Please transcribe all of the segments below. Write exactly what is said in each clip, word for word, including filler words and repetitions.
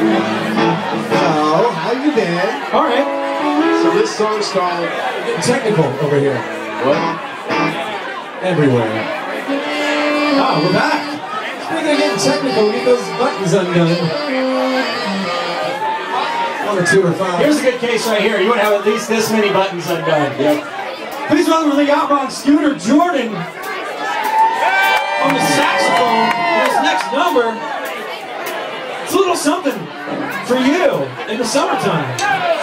Hello, how you been? All right. So this song's called Technical over here. what? Everywhere. Ah, we're back. Speaking of getting technical, get those buttons undone. One or two or five. Here's a good case right here. You want to have at least this many buttons undone. Yep. Please welcome to the Yacht on Scooter Jordan on the saxophone. This next number, it's a little something for you in the summertime.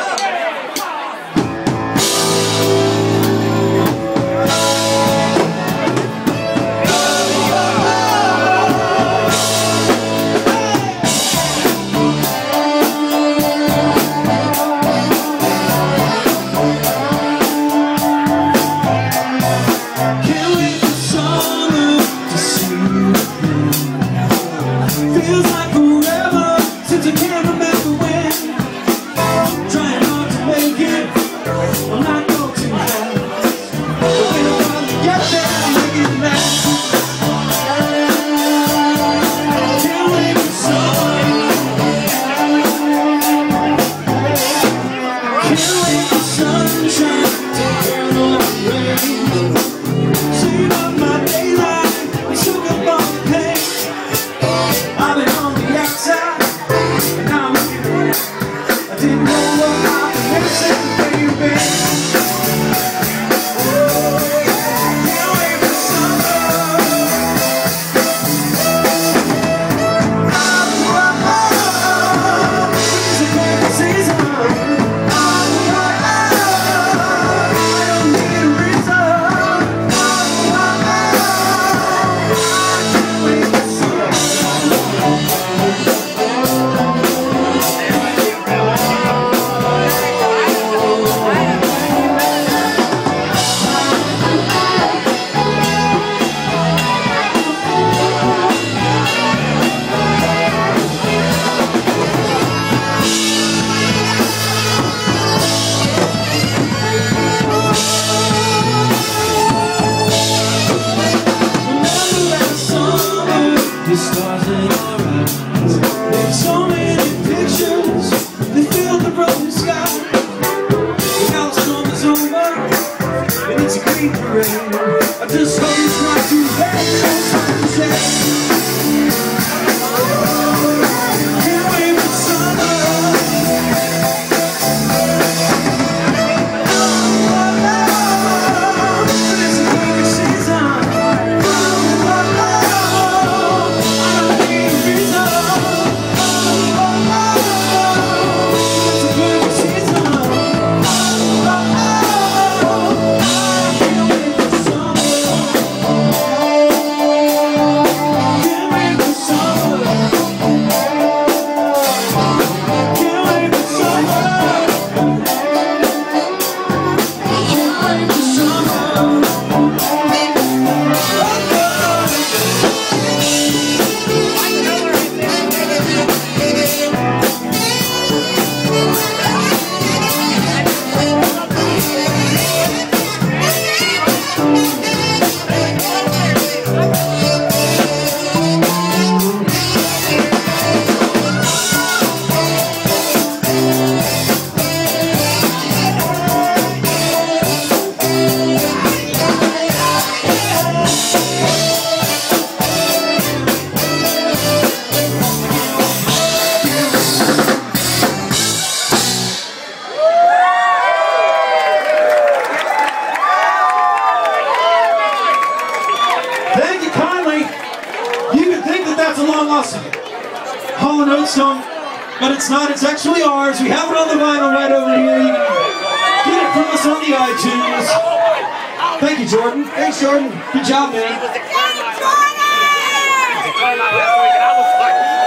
Feels like forever since I can't remember when. Trying hard to make it, I'm not going too fast. But when I finally get there, I make it last. Can't wait for summer. Can't wait for sunshine to burn all the rain. Save up my daylight and soak up all the pain. I've been on the outside, and now I'm looking in. I didn't know what I've been missing, baby. Can't wait for summer. Oh, oh, oh, it's a perfect season. Oh, oh, oh, I don't need a reason. Oh, oh, oh, I can't wait for summer. The stars in our eyes, there's so many pictures that fill the broken sky. The outcome is over, and it's a great parade. I just hope it's not too bad for sunset. Can't wait for summer. Oh, oh, oh, it's a perfect season. Oh, oh, oh. Song, but it's not, it's actually ours. We have it on the vinyl right over here. You can get it from us on the iTunes. Thank you, Jordan. Thanks, Jordan. Good job, man.